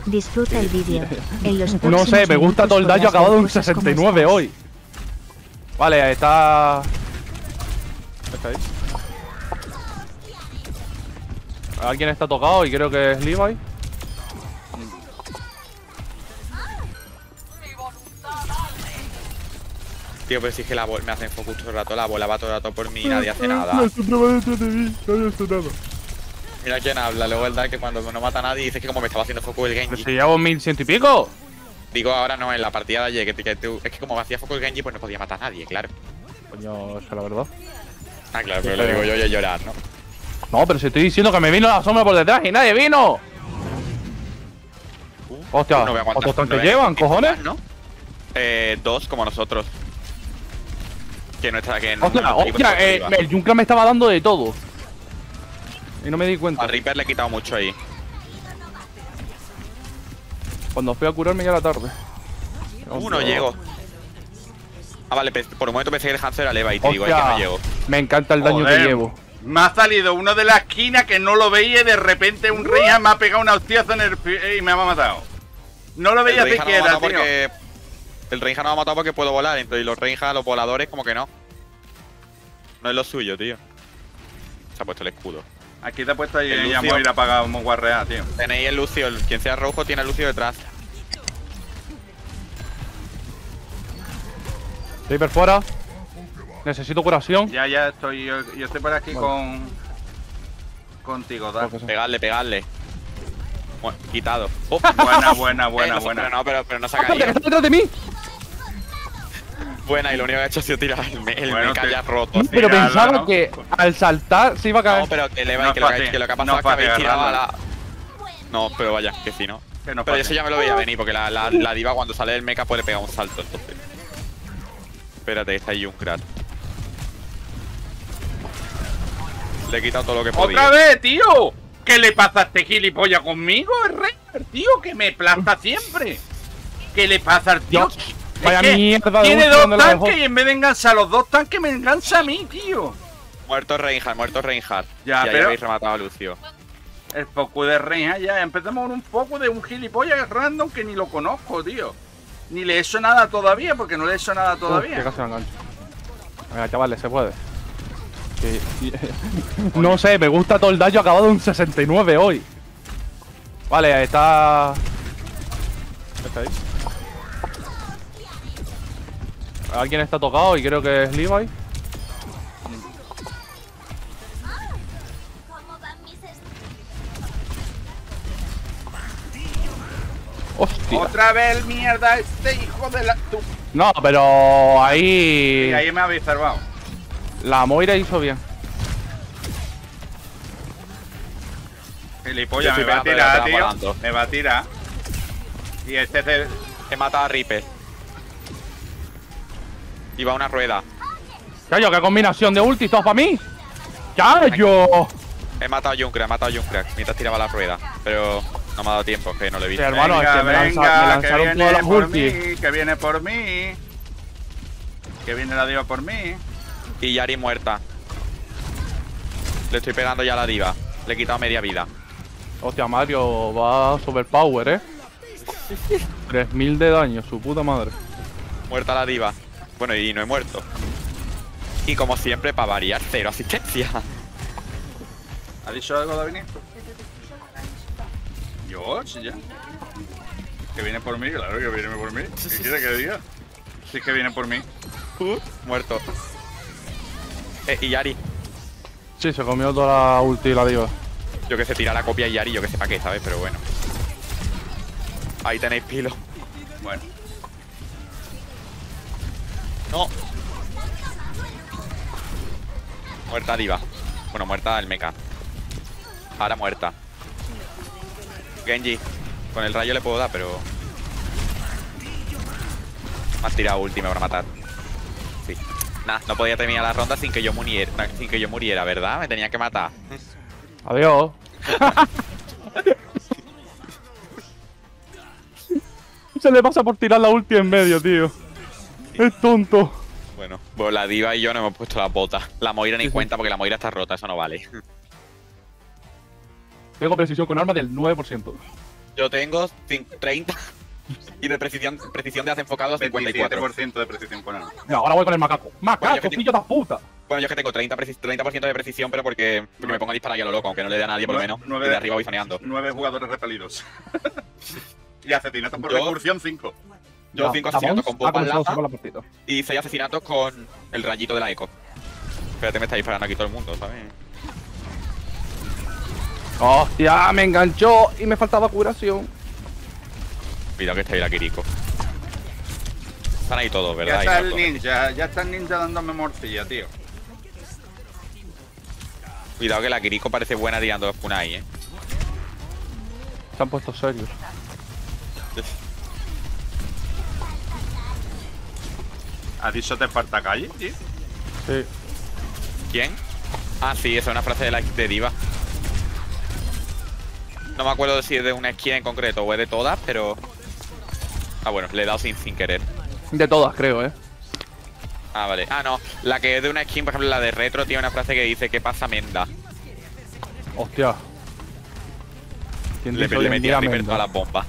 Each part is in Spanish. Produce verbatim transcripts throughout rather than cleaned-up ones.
Disfruta el vídeo. En los No sé, me gusta todo el daño acabado de un sesenta y nueve hoy. Vale, está... Está ahí. Alguien está tocado y creo que es Levi. Tío, pero si es que la bola me hacen focus todo el rato, la bola va todo el rato por mí y nadie hace nada. Mira quién habla, luego el Dark que cuando no mata a nadie dice que como me estaba haciendo focus el Genji. Pero si llevo mil ciento y pico. Digo ahora no, en la partida de ayer, que, que tú, es que como me hacía focus el Genji, pues no podía matar a nadie, claro. Coño, eso es la verdad. Ah, claro, pero lo digo yo y a llorar, ¿no? No, pero si estoy diciendo que me vino la sombra por detrás y nadie vino. Uh, Hostia, no voy a aguantar, ¿cuántos tanques no voy a- llevan, cojones? ¿no? Eh, dos como nosotros. Que nuestra, que Hostia, nuestro equipo hostia, está eh, arriba. el Junkra me estaba dando de todo. Y no me di cuenta. A Reaper le he quitado mucho ahí. Cuando fui a curarme ya era tarde. Uh, no llego. Ah, vale, por un momento pensé que el Hanzo era Leva y te digo, es que no Hostia, llego. me encanta el daño Joder, que llevo. Me ha salido uno de la esquina que no lo veía y de repente un Reija me ha pegado una hostiazo en el pie y me ha matado. No lo veía El Reija no me ha siquiera, matado tío. porque... El Reija no me ha matado porque puedo volar, entonces los Reija, los voladores, como que no. No es lo suyo, tío. Se ha puesto el escudo. Aquí te ha puesto ahí El ya Lucio. Moira apagado, muy guarrea, tío. Tenéis el Lucio, el, quien sea rojo tiene el Lucio detrás. Reaper fuera. Necesito curación. Ya, ya estoy, yo, yo estoy por aquí Vale. con... Contigo, Dark. Pegadle, pegadle. Bueno, quitado. Oh. Buena, buena, buena, Eh, no, buena. Pero no, pero, pero no se ha ¡Aparte, que caído. está detrás de mí! Buena, y lo único que ha hecho ha sido tirar el, me el Bueno, mecha te- ya roto. No, pero Tirarlo, pensaba ¿no? que al saltar se iba a caer. No, pero que le va No y que, lo, es que, fácil, que lo que ha no pasado es es que habéis fácil tirado a agarrarla. la... No, pero vaya, que sí, ¿no? Que no Pero pase. eso ya me lo veía venir, porque la, la, la diva cuando sale del mecha puede pegar un salto, entonces. Espérate, está ahí un crack. Le he quitado todo lo que podía. ¡Otra vez, tío! ¿Qué le pasa a este gilipollas conmigo? El Reaper, tío, que me plasta siempre. ¿Qué le pasa al tío? Dios, vaya Es que mierda de tiene ulti dos donde la dejó. tanques y en vez de enganchar a los dos tanques me engancha a mí, tío. Muerto Reinhardt, muerto Reinhardt. Ya, y ahí pero- habéis rematado a Lucio. El foco de Reina ya. Empezamos con un foco de un gilipollas random que ni lo conozco, tío. Ni le he hecho nada todavía porque no le he hecho nada Uf, todavía. que casi me engancho. Venga, chavales, se puede. Sí, sí. No sé, me gusta todo el daño acabado de un sesenta y nueve hoy. Vale, está... Está ahí. Alguien está tocado y creo que es Levi. Hostia. Otra vez mierda este hijo de la... Tú. No, pero ahí... Y ahí me habéis salvado. La Moira hizo bien. Gilipollas, Yo me estoy va a pegando, tirar, la tío. estaba volando. Me va a tirar. Y este se... He matado a Reaper. Iba a una rueda. ¡Chayo, qué combinación de ultis, todos para mí! ¡Chayo! He matado a Junkrat, he matado a Junkrat mientras tiraba la rueda. Pero no me ha dado tiempo, que no lo he Sí, visto. hermano, es venga, que me, lanza- venga, me que lanzaron viene todas las por ultis. mí, que viene por mí. Que viene la diva por mí. Y Yari muerta. Le estoy pegando ya a la diva. Le he quitado media vida. Hostia, Mario va super power, eh. tres mil de daño, su puta madre. Muerta la diva. Bueno, y no he muerto. Y como siempre, para variar, cero asistencia. ¿Ha dicho algo, David? Yo, sí, ya. Que viene por mí, claro que viene por mí. ¿Qué quiere que diga? Sí que viene por mí. Uh, muerto. Eh, y Yari. Sí, se comió toda la ulti y la diva. Yo que sé, tirar la copia a Yari, yo que sé para qué, ¿sabes? Pero bueno. Ahí tenéis pilo. Bueno. No. Muerta diva. Bueno, muerta el mecha. Ahora muerta. Genji. Con el rayo le puedo dar, pero... Me has tirado última para matar. Sí. Nah, no podía terminar la ronda sin que yo muriera, sin que yo muriera, ¿verdad? Me tenía que matar. Adiós. Se le pasa por tirar la ulti en medio, tío. Es tonto. Bueno, pues la diva y yo no hemos puesto las botas. La Moira ni Sí, sí. cuenta porque la Moira está rota, eso no vale. Tengo precisión con arma del nueve por ciento. Yo tengo cin- treinta y de precisión, precisión de desenfocado cincuenta y veintisiete cuatro. por ciento de precisión con arma. No, ahora voy con el macaco. Bueno, ¡Macaco, yo que pillo de puta! Bueno, yo es que tengo treinta, preci- treinta por ciento de precisión, pero porque, porque me pongo a disparar yo a lo loco, aunque no le dé a nadie por lo menos. Nueve Y de de- arriba voy zoneando. Nueve jugadores repelidos. Y asesinatos por Yo- recursión, cinco. Yo cinco asesinatos con bomba bomba lava la partida. y seis asesinatos con el rayito de la eco. Espérate, me está disparando aquí todo el mundo, ¿sabes? ¡Hostia! Me enganchó y me faltaba curación. Cuidado que está ahí la Kiriko. Están ahí todos, Ya ¿verdad? está Ahí el todos. ninja, ya está el ninja dándome morcilla, tío. Cuidado que la Kiriko parece buena tirando los kunai, eh. Se han puesto serios. ¿Has dicho te falta calle, tío? Sí. ¿Quién? Ah, sí, esa es una frase de la de Diva. No me acuerdo si es de una skin en concreto o es de todas, pero... Ah, bueno, le he dado sin, sin querer. De todas, creo, ¿eh? Ah, vale. Ah, no. La que es de una skin, por ejemplo, la de retro, tiene una frase que dice ¿qué pasa, Menda? Hostia. ¿Quién Le, dice le hoy en metí día a Reaper Menda? todas las bombas.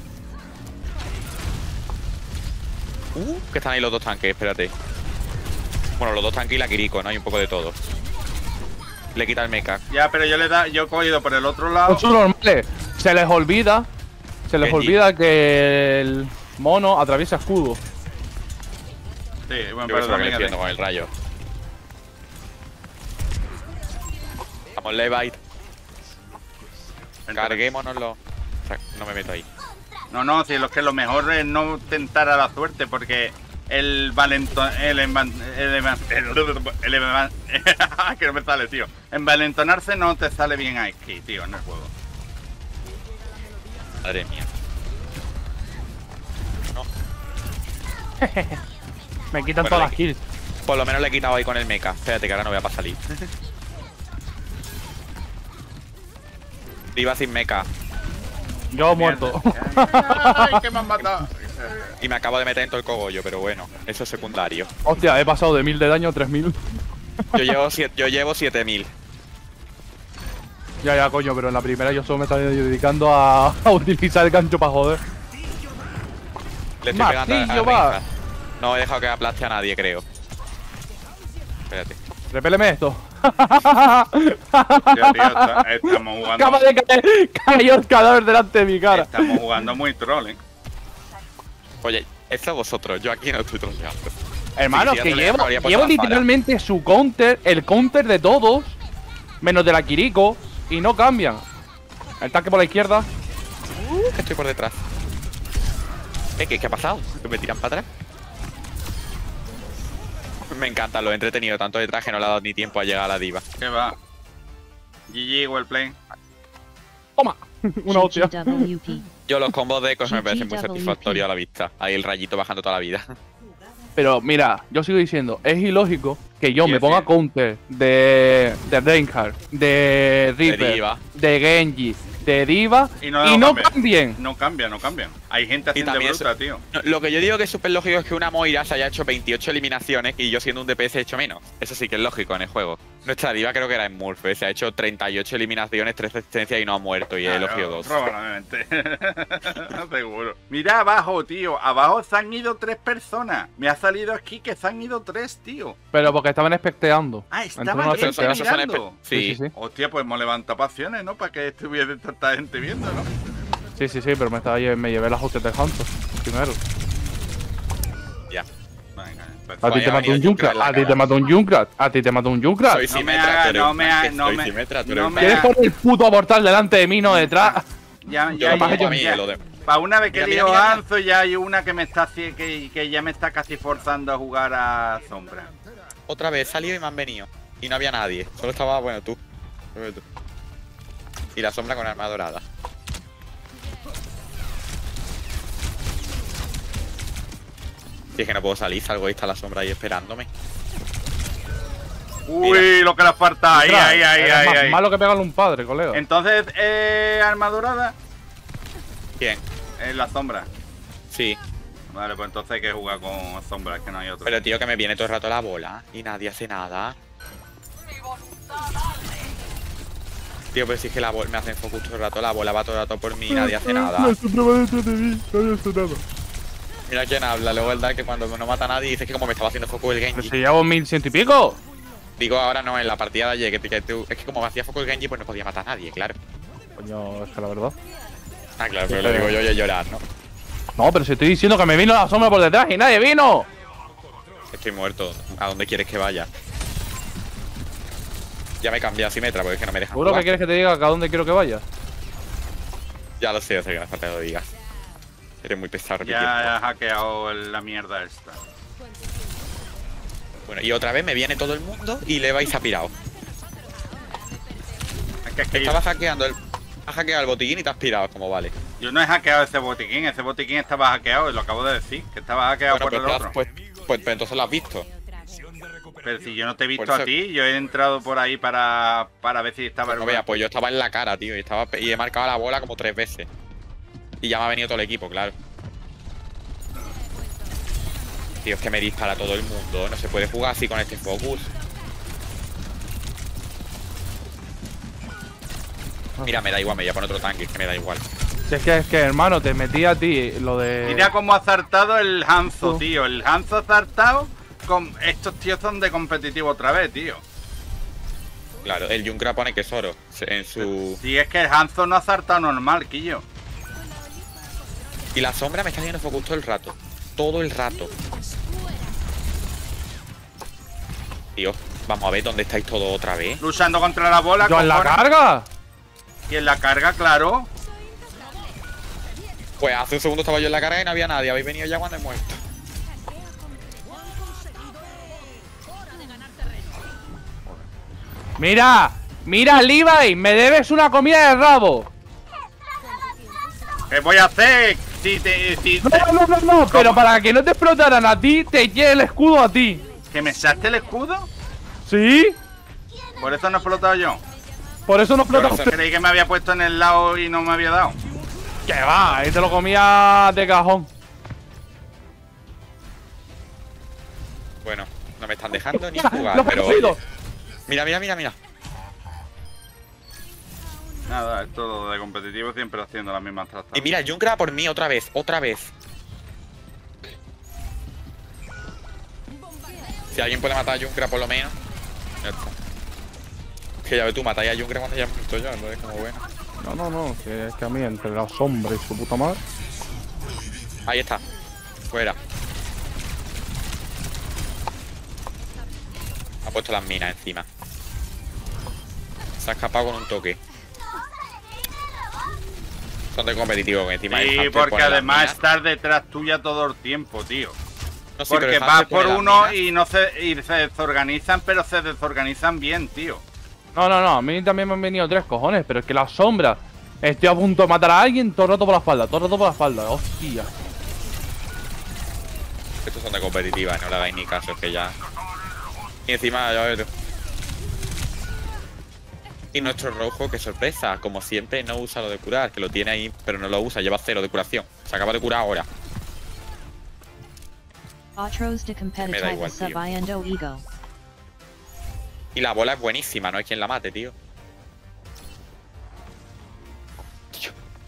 Uh, que están ahí los dos tanques, espérate. Bueno, los dos tanques y la Kiriko, ¿no? Hay un poco de todo. Le quita el mecha. Ya, pero yo le da, yo he cogido por el otro lado. Son sus normales. Se les olvida. Se les Genji. olvida que el mono atraviesa escudo. Sí, bueno, Yo que pero se lo también defiendo con el rayo. Vamos, Levite. Carguémonoslo. O sea, no me meto ahí. No, no, si lo que lo mejor es no tentar a la suerte, porque el valentón, el envan- el envan- el envan- que no me sale, tío. Envalentonarse no te sale bien aquí, tío, en el juego. Madre mía. No. Me quitan Bueno, todas le- las kills. Por lo menos le he quitado ahí con el mecha. Espérate que ahora no voy a pasar salir. Diva sin mecha. Yo muerto. Ay, que me han matado. Y me acabo de meter en todo el cogollo, pero bueno, eso es secundario. Hostia, he pasado de mil de daño a tres mil. Yo llevo siete, yo llevo siete mil. Ya, ya, coño, pero en la primera yo solo me estaba dedicando a, a utilizar el gancho para joder. Le estoy pegando a, a Martillo, va. Reinhardt. No he dejado que aplaste a nadie, creo. Espérate. Repéleme esto. Tío, tío, está- estamos jugando. Acaba de caer, cayó el cadáver delante de mi cara. Estamos jugando muy troll, eh. Oye, eso es vosotros, yo aquí no estoy troleando. Hermano, Sí, sí, que ya te llevo, le habría puesto llevo la pala. literalmente su counter, el counter de todos, menos de la Kiriko, y no cambian. El tanque por la izquierda. Que estoy por detrás. ¿Eh, ¿qué, ¿Qué ha pasado? ¿Que me tiran para atrás? Me encanta, lo he entretenido tanto detrás que no le ha dado ni tiempo a llegar a la diva. ¿Qué va? G G, well play. Toma, una hostia. G G W P. Yo los combos de ecos me parecen muy G G W P. satisfactorios a la vista. Ahí el rayito bajando toda la vida. Pero mira, yo sigo diciendo, es ilógico que yo Sí, me sí. ponga counter de, de Reinhardt, de Reaper, Diva. de Genji, de Diva Y y no no, cambia. cambien. No cambia, no cambia. Hay gente haciendo también bruta, eso- tío. No, lo que yo digo que es súper lógico es que una Moira se haya hecho veintiocho eliminaciones y yo siendo un D P S he hecho menos. Eso sí que es lógico en el juego. Nuestra diva creo que era en Murph, ¿eh? Se ha hecho treinta y ocho eliminaciones, tres resistencias y no ha muerto y he elogiado dos. Probablemente. Seguro. Mira abajo, tío. Abajo se han ido tres personas. Me ha salido aquí que se han ido tres, tío. Pero porque estaban especteando. Ah, Entonces estaban no aquí Eso- eso son mirando. espe- sí. Sí, sí, sí. Hostia, pues hemos levantado pasiones, ¿no? Para que estuviese tanta gente viendo, ¿no? Sí, sí, sí, pero me, estaba, lle- me llevé las hostias de Hunter primero. Ya. Venga, pues, A ti Vaya, te mató un vaya, Junkrat, en la a ti cara. te mató un Junkrat, a ti te mató un Junkrat. Soy No me Simetra, haga- tú eres no un me haga- tanque, no soy me- Simetra, tú eres no un me ¿Quieres tanque. poner el puto portal delante de mí, no detrás? Ya, Yo ya, lo más ya, hecho a mí, ya. lo de... Para una vez que Mira, digo mira, mira, Anzo, ya hay una que me está haci- que, que ya me está casi forzando a jugar a Sombra. Otra vez, he salido y me han venido. Y no había nadie. Solo estaba, bueno, tú. Solo tú. Y la sombra con arma dorada. Si es que no puedo salir, salgo y está la sombra ahí esperándome. Uy, Mira. lo que le falta. Ahí, Detrás. ahí, ahí, Eres ahí, más ahí. malo que pegarle un padre, colega. Entonces, eh, arma dorada ¿Quién? en la sombra. Sí. Vale, pues entonces hay que jugar con sombra, es que no hay otro. Pero tío, que me viene todo el rato la bola y nadie hace nada. Tío, pero si es que la bola me hacen focus todo el rato, la bola va todo el rato por mí y nadie hace nada. La sombra va detrás de mí, nadie hace nada. Mira quién habla, luego el Dark que cuando no mata a nadie dice que como me estaba haciendo foco el Pero Genji. si llevo mil ciento y pico. Digo ahora no, en la partida de ayer, que, que tú, es que como me hacía foco el Genji, pues no podía matar a nadie, claro. Coño, es que la verdad. Ah, claro, Sí, pero lo pero- digo yo y es llorar, ¿no? No, pero si estoy diciendo que me vino la sombra por detrás y nadie vino. Estoy muerto. ¿A dónde quieres que vaya? Ya me cambié a Simetra porque es que no me dejan ¿Seguro que jugar. quieres que te diga que a dónde quiero que vaya? Ya lo sé, o sea que no hace falta que lo digas. Eres muy pesado repitiendo. Ya he hackeado el- la mierda esta. Bueno, y otra vez me viene todo el mundo y le vais a pirado. Es que, es que yo, Estaba hackeando el. Has hackeado el botiquín y te has pirado, como vale. yo no he hackeado ese botiquín, ese botiquín estaba hackeado, y lo acabo de decir, que estaba hackeado Bueno, por pues, el te has- otro. pues, pues, pues entonces lo has visto. Pero si yo no te he visto Por a eso- ti, yo he entrado por ahí para, para ver si estaba... No vea, pues yo estaba en la cara, tío, y estaba y he marcado la bola como tres veces. Y ya me ha venido todo el equipo, claro. Tío, es que me dispara todo el mundo. No se puede jugar así con este focus. Mira, me da igual, me voy a poner otro tanque, es que me da igual. Si es que, es que, hermano, te metí a ti lo de. Mira cómo ha zartado el Hanzo, Oh. tío. El Hanzo ha zartado. Con... Estos tíos son de competitivo otra vez, tío. Claro, el Junkra pone que es oro en su. Si es que el Hanzo no ha zartado normal, Quillo. Y la sombra me está haciendo focus todo el rato. Todo el rato. Tío, vamos a ver dónde estáis todos otra vez. Luchando contra la bola. ¿Yo en la cojones. carga? Y en la carga, claro. Pues hace un segundo estaba yo en la carga y no había nadie. Habéis venido ya cuando he muerto. Mira, mira, Levi, me debes una comida de rabo. ¿Qué voy a hacer? Si te... Si No, te- no, no, no, pero para que no te explotaran a ti, te quiere el escudo a ti. ¿Que me echaste el escudo? ¿Sí? Por eso no he explotado yo. Por eso no Pero explota usted. Creí que me había puesto en el lado y no me había dado. Que va, ahí te lo comía de cajón. Bueno, no me están dejando ni Mira, jugar, lo he pero. conseguido. oye. Mira, mira, mira, mira. Nada, es todo de competitivo, siempre haciendo las mismas Y tratadas. mira, el Junkra por mí otra vez, otra vez. Si alguien puede matar a Junkra por lo menos. Ya está. Es que ya ves tú, matáis a Junkra cuando ya he muerto yo, entonces como bueno. No, no, no, que es que a mí entre la sombra y su puta madre. Ahí está. Fuera. Ha puesto las minas encima. Se ha escapado con un toque. Son de competitivo, que encima el Sí, Hunter porque pone las además minas. estar detrás tuya todo el tiempo, tío. No, sí, pero Porque el vas Hunter pone por las uno minas. y no se, y se desorganizan, pero se desorganizan bien, tío. No, no, no, a mí también me han venido tres cojones, pero es que la sombra. Estoy a punto de matar a alguien todo el rato por la espalda, todo el rato por la espalda, hostia. Estos son de competitiva, no le hagáis ni caso, es que ya. Y encima, ya ves tú. Y nuestro rojo, qué sorpresa, como siempre, no usa lo de curar, que lo tiene ahí, pero no lo usa, lleva cero de curación. Se acaba de curar ahora. Otros de Me da igual, competitiva tío. sabiendo ego. Y la bola es buenísima, no hay quien la mate, tío. Tío.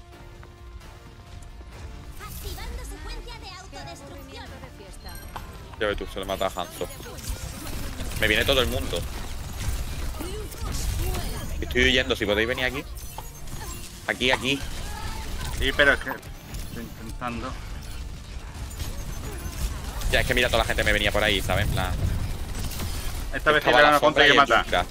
Activando secuencia de autodestrucción. Ya ves tú, se lo mata a Hanzo. Me viene todo el mundo. Estoy huyendo, si podéis venir aquí. Aquí, aquí. Sí, pero es que estoy intentando. Ya, es que mira, toda la gente me venía por ahí, ¿sabes? En plan. Esta vez sí Estaba le la van a sombra y conseguir el matar. Junkra.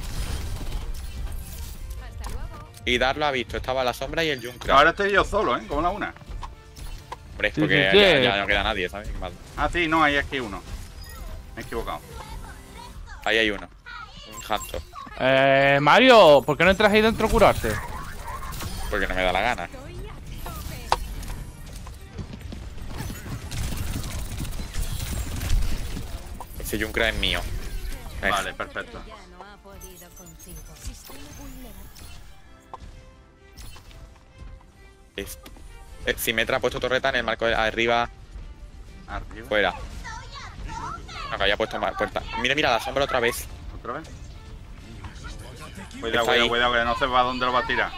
Y Dar lo ha visto, estaba la sombra y el Junkra. Ahora estoy yo solo, ¿eh? Como la una. Hombre, es Sí, porque sí, sí. ya, ya no queda nadie, ¿sabes? Mal. Ah, sí, no, ahí es que uno. Me he equivocado. Ahí hay uno. Un Hanzo. Eh, Mario, ¿por qué no entras ahí dentro a curarse? Porque no me da la gana. Ese Junkra es mío. Es. Vale, perfecto. es. Eh, Simetra ha puesto torreta en el marco de arriba, Arriba. fuera. No, que había puesto más puerta. Mira, mira, la sombra otra vez. Otra vez. Cuidado, Está ahí. cuidado, cuidado, que no sepa a dónde lo va a tirar.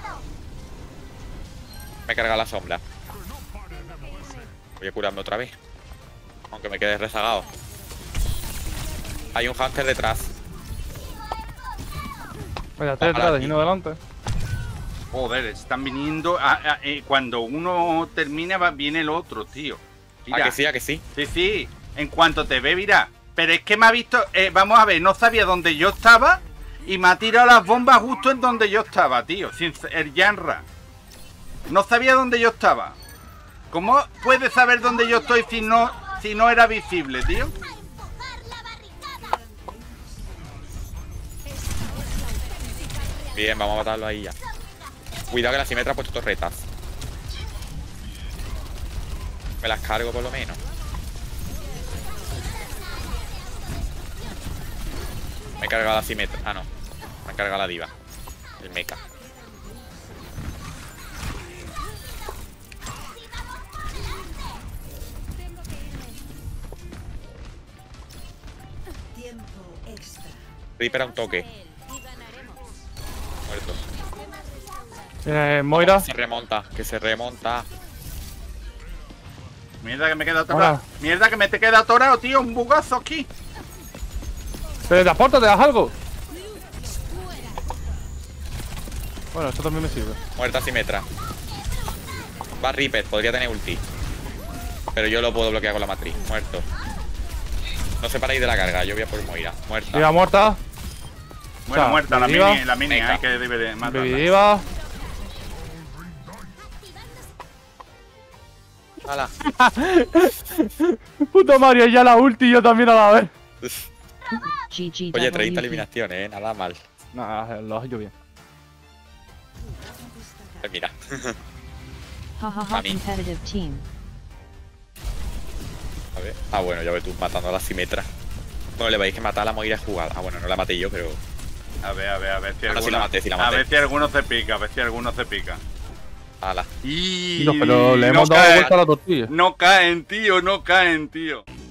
Me he cargado la sombra. Voy a curarme otra vez. Aunque me quede rezagado. Hay un hamster detrás. Mira, estoy detrás de y no delante. Joder, están viniendo. a- a- eh, cuando uno termina, va, viene el otro, tío. ¿A que sí, a que sí? Sí, sí. En cuanto te ve, mira. Pero es que me ha visto. Eh, vamos a ver, no sabía dónde yo estaba. Y me ha tirado las bombas justo en donde yo estaba, tío. Sin, el Yanra. No sabía dónde yo estaba. ¿Cómo puedes saber dónde yo estoy si no, si no era visible, tío? A empujar la barricada. Bien, vamos a matarlo ahí ya. Cuidado que la Simetra ha puesto torretas. Me las cargo por lo menos. Me he cargado la Simetra. Ah, no. Me he cargado la diva. El mecha. Reaper a un toque. Muerto. Eh, Moira. Se remonta, que se remonta. Mierda que me queda atorado. Hola. Mierda que me te queda atorado, tío. Un bugazo aquí. ¿Teletransporta? ¿Te das algo? Bueno, esto también me sirve. Muerta Simetra. Va Reaper, podría tener ulti. Pero yo lo puedo bloquear con la matriz. Muerto. No se para ir de la carga, yo voy a por Moira. Muerta. Diva muerta. Bueno, O sea, muerta la Diva. mini, la mini, Mecha. hay que deber matarla. Baby Diva. ¡Hala! Puto Mario, ya la ulti y yo también a la vez. G G Oye, W treinta P. eliminaciones, eh, nada mal. Nah, lo has hecho bien. Eh, mira. Ha ha ha A mí. competitive team. A ver. Ah, bueno, ya ves tú matando a la Simetra. Bueno, le vais que matar a la Moira jugada. Ah, bueno, no la maté yo, pero. A ver, a ver, a ver si Ahora sí alguno, la maté, sí la a maté. ver si alguno se pica, a ver si alguno se pica. ¡Hala! Y Tío, pero le no hemos dado caen, vuelta a la tortilla. No caen, tío, no caen, tío.